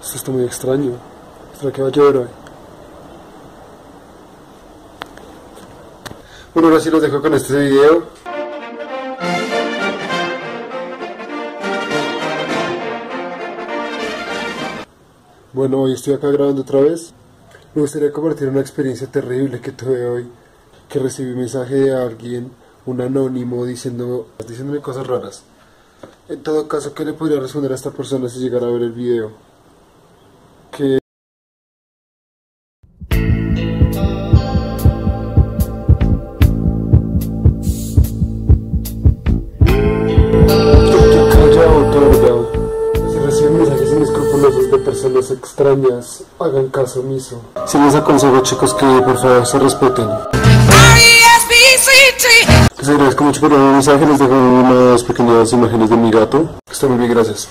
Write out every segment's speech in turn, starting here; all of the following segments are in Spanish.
Esto está muy extraño. ¿Será que va a llover hoy? Bueno, ahora sí los dejo con este video. Bueno, hoy estoy acá grabando otra vez. Me gustaría compartir una experiencia terrible que tuve hoy. Que recibí un mensaje de alguien, un anónimo, diciéndome cosas raras. En todo caso, ¿qué le podría responder a esta persona si llegara a ver el video? Que... Callado. Si reciben mensajes inescrupulosos de personas extrañas, hagan caso omiso. Si les aconsejo, chicos, que por favor se respeten. Les agradezco mucho por el mensaje, les dejo unas pequeñas imágenes de mi gato. Que estén muy bien, gracias.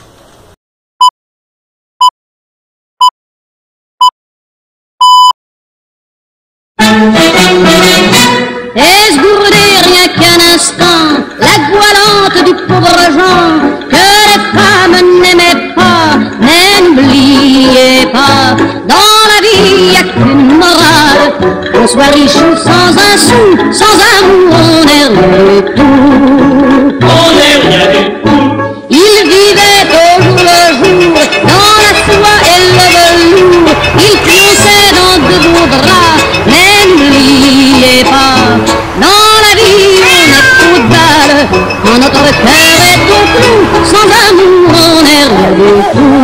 Ai-je gourdé rien qu'un instant la goualante du pauvre Jean que les femmes n'aimaient pas, mais n'oubliez pas, dans la vie y a qu'une morale, qu'on soit riche ou sans un sou, sans amour on est rien du tout. On est rien du tout. Il vivait au jour le jour, dans la soie et le velours, il pionçait dans de beaux draps, mais n'oubliez pas, dans la vie on est trop de balles, quand notre cœur est au clou, sans amour on est rien du tout.